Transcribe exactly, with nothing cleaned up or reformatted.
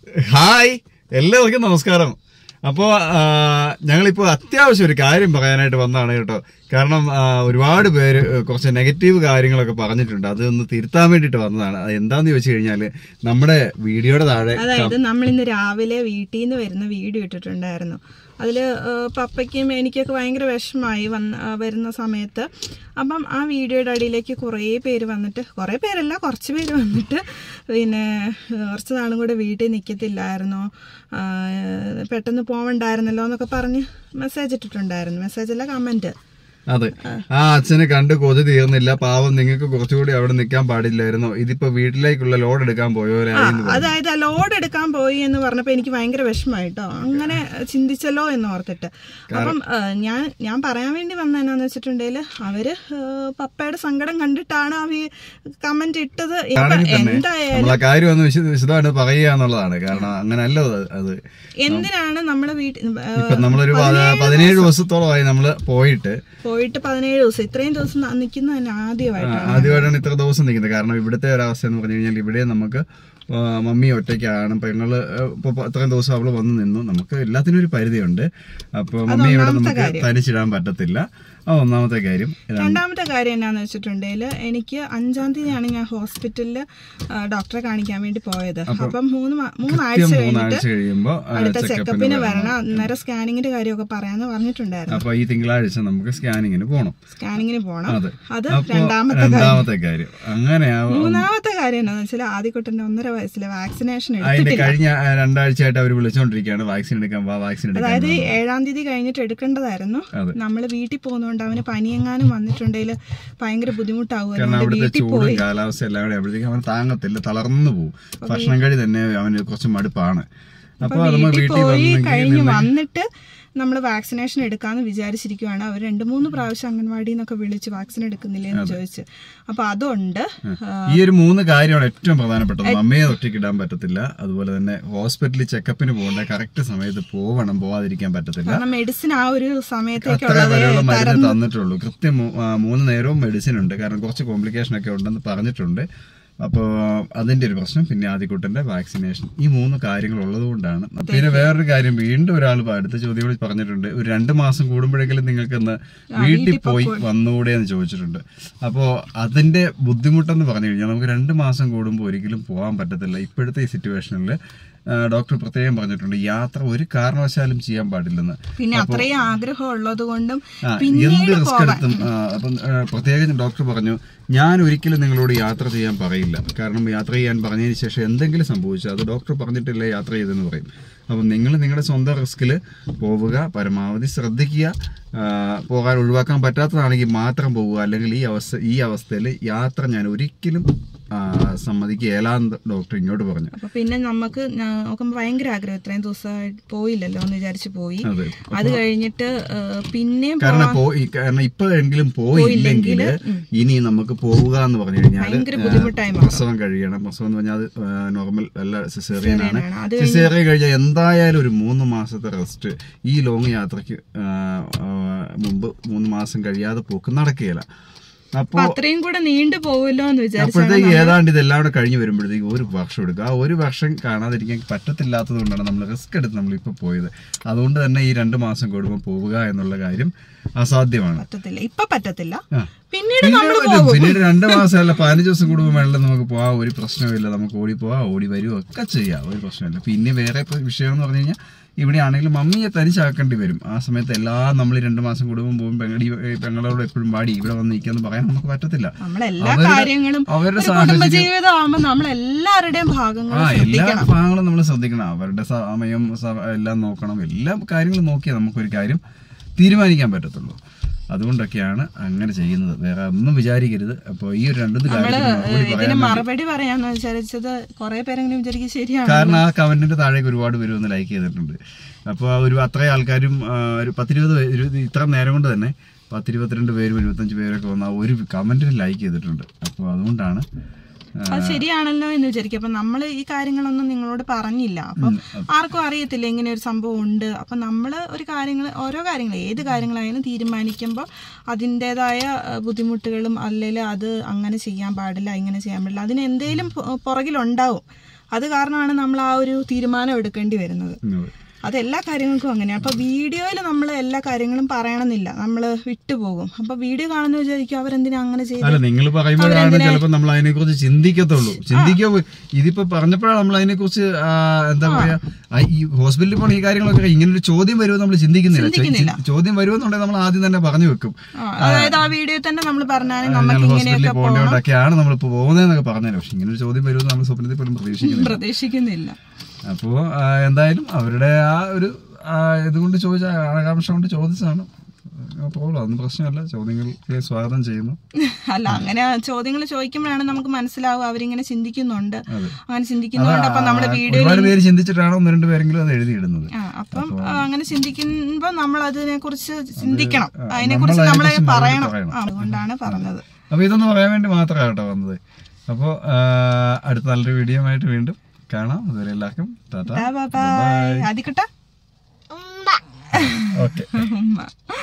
Hi, എല്ലാവർക്കും നമസ്കാരം. അപ്പോൾ ഞങ്ങളിപ്പോൾ അത്യാവശ്യം ഒരു കാര്യം പറയാനായിട്ട് വന്നതാണ് കേട്ടോ. കാരണം ഒരുപാട് പേര് കുറച്ച് നെഗറ്റീവ് കാര്യങ്ങളൊക്കെ പറഞ്ഞിട്ടുണ്ട്. അതൊന്ന് തിരുത്താൻ വേണ്ടിയിട്ട് വന്നതാണ്. അത് എന്താന്ന് ചോദിച്ചു കഴിഞ്ഞാൽ, നമ്മുടെ വീഡിയോയുടെ താഴെ, അതായത് നമ്മൾ ഇന്ന് രാവിലെ വീട്ടിൽ നിന്ന് വരുന്ന വീഡിയോ ഇട്ടിട്ടുണ്ടായിരുന്നു. അതിൽ പപ്പയ്ക്കും എനിക്കൊക്കെ ഭയങ്കര വിഷമമായി വന്ന് വരുന്ന സമയത്ത്. അപ്പം ആ വീഡിയോയുടെ അടിയിലേക്ക് കുറേ പേര് വന്നിട്ട്, കുറേ പേരല്ല കുറച്ച് പേര് വന്നിട്ട്, പിന്നെ കുറച്ച് നാളും കൂടെ വീട്ടിൽ നിൽക്കത്തില്ലായിരുന്നോ, പെട്ടെന്ന് പോവണ്ടായിരുന്നല്ലോ എന്നൊക്കെ പറഞ്ഞ് മെസ്സേജ് ഇട്ടിട്ടുണ്ടായിരുന്നു. മെസ്സേജല്ല, കമൻറ്റ്. അതെ, ആ അച്ഛനെ കണ്ട് കൊതി തീർന്നില്ല, പാവം, നിങ്ങൾക്ക് കുറച്ചുകൂടി അവിടെ നിൽക്കാൻ പാടില്ലായിരുന്നോ, ഇതിപ്പോ വീട്ടിലേക്കുള്ള ലോഡ് എടുക്കാൻ പോയോ. അതായത് ആ ലോഡ് എടുക്കാൻ പോയി എന്ന് പറഞ്ഞപ്പോ എനിക്ക് ഭയങ്കര വിഷമമായിട്ടോ, അങ്ങനെ ചിന്തിച്ചല്ലോ എന്ന് ഓർത്തിട്ട്. അപ്പം ഞാൻ ഞാൻ പറയാൻ വേണ്ടി വന്ന എന്നാന്ന് വെച്ചിട്ടുണ്ടെങ്കിൽ, അവര് പപ്പയുടെ സങ്കടം കണ്ടിട്ടാണ് ആ കമന്റ് ഇട്ടത്. എന്തായാലും കാര്യം വിശദമായിട്ട് പറയുക എന്നുള്ളതാണ്. കാരണം അങ്ങനല്ല അത്. എന്തിനാണ് നമ്മള് വീട്ടിൽ നമ്മളൊരു പതിനേഴ് ദിവസത്തോളമായി നമ്മള് പോയിട്ട് പോയിട്ട് പതിനേഴ് ദിവസം ഇത്രയും ദിവസം നിൽക്കുന്ന തന്നെ ആദ്യമായിട്ടാണ് ആദ്യമായിട്ടാണ് ഇത്ര ദിവസം നിൽക്കുന്നത്. കാരണം ഇവിടുത്തെ ഒരവസ്ഥ എന്ന് പറഞ്ഞു കഴിഞ്ഞാൽ, ഇവിടെ നമുക്ക് മമ്മി ഒറ്റയ്ക്കാണ്. ഇപ്പൊ ഞങ്ങള് ഇപ്പൊ ഇത്രയും ദിവസം അവള് വന്ന് നിന്നു. നമുക്ക് എല്ലാത്തിനും ഒരു പരിധിയുണ്ട്. അപ്പൊ മമ്മി ഇവിടെ നമുക്ക് തനിച്ചിടാൻ പറ്റത്തില്ല. ആ ഒന്നാമത്തെ കാര്യം. രണ്ടാമത്തെ കാര്യം എന്നാന്ന് വെച്ചിട്ടുണ്ടെങ്കിൽ, എനിക്ക് അഞ്ചാം തീയതിയാണ് ഞാൻ ഹോസ്പിറ്റലില് ഡോക്ടറെ കാണിക്കാൻ വേണ്ടി പോയത്. അപ്പം മൂന്ന് മൂന്നാഴ്ച കഴിയുമ്പോ അടുത്ത ചെക്കപ്പിന് വരണം, അന്നേരം സ്കാനിങ്ങിന്റെ കാര്യമൊക്കെ പറയാന്ന് പറഞ്ഞിട്ടുണ്ടായിരുന്നു. അപ്പൊ ഈ തിങ്കളാഴ്ച നമുക്ക് സ്കാനിങ്ങിന് പോകണം സ്കാനിങ്ങിന് പോകണം അത് രണ്ടാമത്തെ രണ്ടാമത്തെ കാര്യം. അങ്ങനെ മൂന്നാമത്തെ കാര്യം എന്താണെന്ന് വെച്ചാൽ, ആദ്യക്കുട്ടന്റെ ഒന്നര വയസ്സിലെ വാക്സിനേഷൻ അതിന്റെ കഴിഞ്ഞ രണ്ടാഴ്ചയായിട്ട് അവർ വിളിച്ചോണ്ടിരിക്കുകയാണ്, വാക്സിൻ എടുക്കാൻ വാ, വാക്സിൻ എടുക്കാൻ. അതായത് ഏഴാം തീയതി കഴിഞ്ഞിട്ട് എടുക്കേണ്ടതായിരുന്നു. നമ്മള് വീട്ടിൽ പോകുന്ന അവന് പനിയെങ്ങാനും വന്നിട്ടുണ്ടെങ്കിൽ ഭയങ്കര ബുദ്ധിമുട്ടാവുമല്ലോ. അവിടുത്തെ ചൂടും കാലാവസ്ഥ എല്ലാം കൂടെ അപ്പോഴത്തേക്കും അവൻ താങ്ങത്തില്ല, തളർന്നു പോകും. ഭക്ഷണം കഴി തന്നെ അവന് കുറച്ച് മടുപ്പാണ്. അപ്പൊ വീട്ടിൽ പോയി കഴിഞ്ഞ് വന്നിട്ട് നമ്മൾ വാക്സിനേഷൻ എടുക്കാന്ന് വിചാരിച്ചിരിക്കുവാണ്. അവർ രണ്ട് മൂന്ന് പ്രാവശ്യം അംഗൻവാടിയിൽ നിന്നൊക്കെ വിളിച്ച് വാക്സിൻ എടുക്കുന്നില്ലേ എന്ന് ചോദിച്ച്. അപ്പൊ അതുകൊണ്ട് ഈ ഒരു മൂന്ന് കാര്യമാണ് ഏറ്റവും പ്രധാനപ്പെട്ടത്. അമ്മയെ ഒറ്റയ്ക്ക് ഇടാൻ പറ്റത്തില്ല. അതുപോലെ തന്നെ ഹോസ്പിറ്റലിൽ ചെക്കപ്പിന് പോകേണ്ട കറക്റ്റ് സമയത്ത് പോകണം, പോവാതിരിക്കാൻ പറ്റത്തില്ല. കാരണം മെഡിസിൻ ആ ഒരു സമയത്തേക്ക് മരുന്ന് തന്നിട്ടുള്ളൂ. കൃത്യം മൂന്ന് നേരവും മെഡിസിൻ ഉണ്ട്. കാരണം കുറച്ച് കോംപ്ലിക്കേഷൻ ഒക്കെ ഉണ്ടെന്ന് പറഞ്ഞിട്ടുണ്ട്. അപ്പോൾ അതിന്റെ ഒരു പ്രശ്നം, പിന്നെ ആദ്യക്കുട്ടന്റെ വാക്സിനേഷൻ, ഈ മൂന്ന് കാര്യങ്ങൾ ഉള്ളത് കൊണ്ടാണ്. പിന്നെ വേറൊരു കാര്യം, വീണ്ടും ഒരാൾ അടുത്ത ചോദ്യം പറഞ്ഞിട്ടുണ്ട്, ഒരു രണ്ട് മാസം കൂടുമ്പോഴെങ്കിലും നിങ്ങൾക്ക് ഒന്ന് വീട്ടിൽ പോയി വന്നുകൂടെ എന്ന് ചോദിച്ചിട്ടുണ്ട്. അപ്പോൾ അതിന്റെ ബുദ്ധിമുട്ടെന്ന് പറഞ്ഞു കഴിഞ്ഞാൽ, നമുക്ക് രണ്ട് മാസം കൂടുമ്പോൾ ഒരിക്കലും പോകാൻ പറ്റത്തില്ല. ഇപ്പോഴത്തെ ഈ സിറ്റുവേഷനിൽ ഡോക്ടർ പ്രത്യേകം പറഞ്ഞിട്ടുണ്ട്, യാത്ര ഒരു കാരണവശാലും ചെയ്യാൻ പാടില്ലെന്ന്. പിന്നെ അത്രയും ആഗ്രഹം ഉള്ളത് കൊണ്ടും എന്ത് റിസ്ക് എടുത്തും. അപ്പം പ്രത്യേകം ഡോക്ടർ പറഞ്ഞു, ഞാൻ ഒരിക്കലും നിങ്ങളോട് യാത്ര ചെയ്യാൻ പറയില്ല. കാരണം യാത്ര ചെയ്യാൻ പറഞ്ഞതിന് ശേഷം എന്തെങ്കിലും സംഭവിച്ചാൽ അത് ഡോക്ടർ പറഞ്ഞിട്ടില്ല യാത്ര ചെയ്തെന്ന് പറയും. അപ്പം നിങ്ങൾ നിങ്ങളുടെ സ്വന്തം റിസ്കിൽ പോവുക, പരമാവധി ശ്രദ്ധിക്കുക. പോകാൻ ഒഴിവാക്കാൻ പറ്റാത്തതാണെങ്കിൽ മാത്രം പോവുക. അല്ലെങ്കിൽ ഈ അവസ്ഥ ഈ അവസ്ഥയിൽ യാത്ര ഞാൻ ഒരിക്കലും സമ്മതിക്കുകയില്ലാന്ന് ഡോക്ടർ ഇങ്ങോട്ട് പറഞ്ഞു. അപ്പൊ പിന്നെ നമുക്ക് നോക്കുമ്പോ ഭയങ്കര ആഗ്രഹം, ഇത്രയും ദിവസമായിട്ട് പോയില്ലല്ലോ എന്ന് വിചാരിച്ചു പോയി. അത് കഴിഞ്ഞിട്ട് പിന്നെയും കാരണം പോയി കാരണം ഇപ്പോഴെങ്കിലും പോയില്ലെങ്കിൽ ഇനി നമുക്ക് പോവുക എന്ന് പറഞ്ഞു കഴിഞ്ഞാൽ പ്രസവം കഴിയണം. പ്രസവം എന്ന് പറഞ്ഞാൽ അത് നോർമൽ അല്ല, സിസേറിയൻ ആണ്. സിസേറിയൻ കഴിഞ്ഞാൽ എന്തായാലും ഒരു മൂന്ന് മാസത്തെ റെസ്റ്റ്. ഈ ലോങ് യാത്രക്ക് മുമ്പ് മൂന്ന് മാസം കഴിയാതെ പോക്ക് നടക്കുകയില്ല. അപ്പൊ അത്രയും കൂടെ നീണ്ടു പോവല്ലോ എന്ന് വിചാരിച്ചു. അപ്പോഴത്തേക്ക് ഏതാണ്ട് ഇതെല്ലാം കൂടെ കഴിഞ്ഞ് വരുമ്പോഴത്തേക്ക് ഒരു വർഷം എടുക്കുക. ആ ഒരു വർഷം കാണാതിരിക്കാൻ പറ്റത്തില്ലാത്തത് കൊണ്ടാണ് നമ്മൾ റിസ്ക് എടുത്ത് നമ്മൾ ഇപ്പൊ പോയത്. അതുകൊണ്ട് തന്നെ ഈ രണ്ട് മാസം കൂടുമ്പോൾ പോവുക എന്നുള്ള കാര്യം അസാധ്യമാണ്. പറ്റത്തില്ല, ഇപ്പൊ പറ്റത്തില്ല. പിന്നീട് പിന്നീട് രണ്ട് മാസം അല്ല, പതിനഞ്ച് ദിവസം കൂടുമ്പോൾ വെള്ളം നമുക്ക് പോവാം, ഒരു പ്രശ്നമില്ല. നമുക്ക് ഓടി പോവാം, ഓടി വരുവോ ഒക്കെ ചെയ്യാം, ഒരു പ്രശ്നമില്ല. പിന്നെ വേറെ വിഷയം എന്ന് പറഞ്ഞു കഴിഞ്ഞാൽ, ഇവിടെ ആണെങ്കിലും മമ്മിയെ തനിച്ചാക്കേണ്ടി വരും. ആ സമയത്ത് എല്ലാം നമ്മൾ രണ്ടു മാസം കൂടുമ്പോൾ പോകും, പെങ്ങടി പെങ്ങളോട് എപ്പോഴും പാടി ഇവിടെ വന്ന് നിൽക്കാന്ന് പറയാൻ നമുക്ക് പറ്റത്തില്ല. അവരുടെ സാഹചര്യം എല്ലാവരുടെയും ആ എല്ലാ ഭാഗങ്ങളും നമ്മൾ ശ്രദ്ധിക്കണം. അവരുടെ സമയം എല്ലാം നോക്കണം. എല്ലാ കാര്യങ്ങളും നോക്കിയാൽ നമുക്കൊരു കാര്യം തീരുമാനിക്കാൻ പറ്റത്തുള്ളൂ. അതുകൊണ്ടൊക്കെയാണ് അങ്ങനെ ചെയ്യുന്നത്. വേറെ ഒന്നും വിചാരിക്കരുത്. അപ്പോൾ ഈ ഒരു രണ്ടു കാര്യം മറുപടി പറയാന്ന് വിചാരിച്ചത് കുറെ പേരെങ്കിലും വിചാരിക്കും ശരിയാണ്. കാരണം ആ കമന്റിന്റെ താഴേക്ക് ഒരുപാട് പേര് ഒന്ന് ലൈക്ക് ചെയ്തിട്ടുണ്ട്. അപ്പോൾ ഒരു അത്രയും ആൾക്കാരും ഒരു പത്തിരുപത് ഇത്ര നേരം കൊണ്ട് തന്നെ പത്തിരുപത്തിരണ്ട് പേരും ഇരുപത്തഞ്ച് പേരൊക്കെ വന്ന ഒരു കമന്റിന് ലൈക്ക് ചെയ്തിട്ടുണ്ട്. അപ്പോൾ അതുകൊണ്ടാണ് അത് ശരിയാണല്ലോ എന്ന് വിചാരിക്കും. അപ്പൊ നമ്മൾ ഈ കാര്യങ്ങളൊന്നും നിങ്ങളോട് പറഞ്ഞില്ല. അപ്പൊ ആർക്കും അറിയത്തില്ല ഇങ്ങനെ ഒരു സംഭവം ഉണ്ട്. അപ്പൊ നമ്മള് ഒരു കാര്യങ്ങൾ ഓരോ കാര്യങ്ങൾ ഏത് കാര്യങ്ങളായാലും തീരുമാനിക്കുമ്പോൾ അതിൻ്റെതായ ബുദ്ധിമുട്ടുകളും അല്ലെങ്കിൽ അത് അങ്ങനെ ചെയ്യാൻ പാടില്ല ഇങ്ങനെ ചെയ്യാൻ പാടില്ല അതിന് എന്തേലും പുറകിലുണ്ടാവും. അത് കാരണമാണ് നമ്മൾ ആ ഒരു തീരുമാനം എടുക്കേണ്ടി വരുന്നത്. അത് എല്ലാ കാര്യങ്ങൾക്കും അങ്ങനെയാണ്. അപ്പൊ വീഡിയോയിൽ നമ്മൾ എല്ലാ കാര്യങ്ങളും പറയണമെന്നില്ല, നമ്മള് വിട്ടുപോകും. അപ്പൊ വീഡിയോ കാണുന്ന വിചാരിക്കും അവരെന്തിനാ അങ്ങനെ ചെയ്തത്. നിങ്ങൾ പറയുമ്പോഴാണ് ചിലപ്പോൾ നമ്മൾ അതിനെ കുറിച്ച് ചിന്തിക്കത്തുള്ളൂ. ചിന്തിക്കോ ഇതിപ്പോ പറഞ്ഞപ്പോഴാണ് നമ്മൾ അതിനെ കുറിച്ച് എന്താ പറയാ, ഈ ഹോസ്പിറ്റലിൽ പോണ ഈ കാര്യങ്ങളൊക്കെ ഇങ്ങനൊരു ചോദ്യം വരുമോ നമ്മൾ ചിന്തിക്കുന്നില്ല. ചോദ്യം വരുമെന്നുണ്ടെങ്കിൽ നമ്മൾ ആദ്യം തന്നെ പറഞ്ഞു വെക്കും. അതായത് ആ വീഡിയോ തന്നെ നമ്മൾ പറഞ്ഞാൽ നമുക്ക് ഹോസ്പിറ്റലിൽ പോകേണ്ടതൊക്കെയാണ് നമ്മളിപ്പോ പോകുന്നതെന്നൊക്കെ പറഞ്ഞാൽ, പക്ഷെ ഇങ്ങനൊരു ചോദ്യം വരുമെന്ന് നമ്മൾ സ്വപ്നത്തിൽ പോലും പ്രതീക്ഷിക്കുന്നില്ല പ്രതീക്ഷിക്കുന്നില്ല അപ്പോ എന്തായാലും അവരുടെ ആ ഒരു ഇതുകൊണ്ട് ചോദിച്ച ആകാംക്ഷ കൊണ്ട് ചോദിച്ചതാണ്. പ്രോബ്ലം അതൊന്നും പ്രശ്നമല്ല. ചോദ്യങ്ങൾക്ക് സ്വാഗതം ചെയ്യുന്നു. അല്ല, അങ്ങനെ ചോദ്യങ്ങൾ ചോദിക്കുമ്പോഴാണ് നമുക്ക് മനസ്സിലാവും അവരിങ്ങനെ ചിന്തിക്കുന്നുണ്ട്, അങ്ങനെ ചിന്തിക്കുന്നുണ്ട്. അപ്പൊ നമ്മുടെ വീഡിയോ ഒരുപാട് പേര് ചിന്തിച്ചിട്ടാണ് ഒന്ന് രണ്ട് പേരെങ്കിലും അത് എഴുതിയിടുന്നത്. അപ്പം അങ്ങനെ ചിന്തിക്കുമ്പോ നമ്മൾ അതിനെ കുറിച്ച് ചിന്തിക്കണം, അതിനെ കുറിച്ച് നമ്മളെ പറയണം. അതുകൊണ്ടാണ് പറഞ്ഞത്. അപ്പൊ ഇതൊന്ന് പറയാൻ വേണ്ടി മാത്രമാണ് കേട്ടോ വന്നത്. അപ്പോ അടുത്ത നല്ലൊരു വീഡിയോ ആയിട്ട് വീണ്ടും കാണാം. അതുവരെ എല്ലാവർക്കും ടാറ്റാ. ആദിക്കുട്ട ഓക്കെ.